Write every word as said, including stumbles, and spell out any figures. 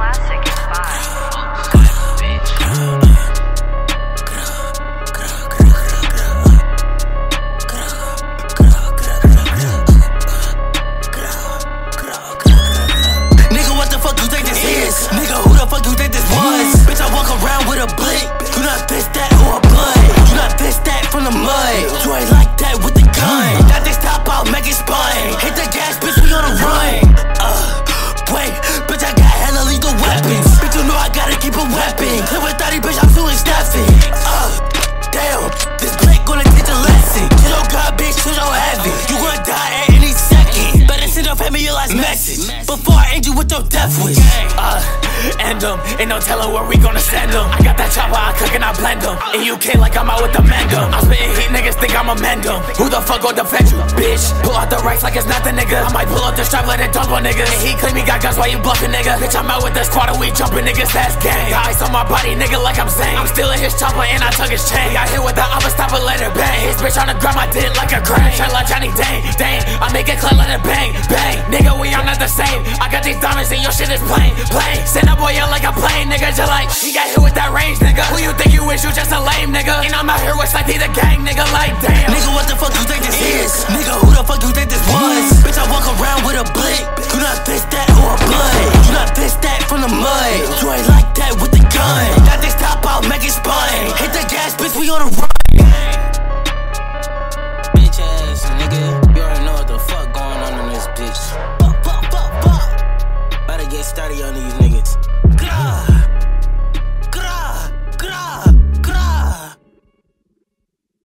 classic is fine. Nigga, what the fuck you think this is? Nigga, who the fuck you think this was? Bitch, I walk around with a blick. You not this, that, or a blood. You not this, that from the mud. You ain't like that with the gun. Got this top out, make it spun. Hit the gas, bitch, we on the run. Uh, wait, bitch, I got hella lethal weapons. Bitch, you know I gotta keep a weapon. Play with thirty, bitch, I'm doing stuffing. Uh, damn, this blick gonna teach a lesson. You don't got, bitch, you don't have it. You gonna die at any second. Better send up, hand me your last message before I end you with your death wish. Uh, end them, ain't no telling where we gonna send them. I got that chopper, I cook and I blend them. And you can't like I'm out with the mendem. I'm spitting heat, niggas think I'm a mendem. Who the fuck gon' defend you, bitch? Pull out the rights like it's nothing, nigga. I might pull up the strap, let it dump on niggas. And he claim he got guns while you bluffing, nigga. Bitch, I'm out with the squad and we jumping niggas, that's gang. Got ice on my body, nigga, like I'm saying. I'm still in his chopper and I took his chain. Got hit with the other stop and let it bang. His bitch tryna grab my dick like a crane. Shine like Johnny Dang, dang. I make it clear, let it bang, bang. Nigga, we are not the same. I got these diamonds and your shit is plain, plain. Send that boy out like a plane, nigga, just like he got hit with that range, nigga. Who you think you is? You just a lame, nigga. And I'm out here with like the gang, nigga, like damn. Nigga, what the fuck you think this is? Nigga, who the fuck you think this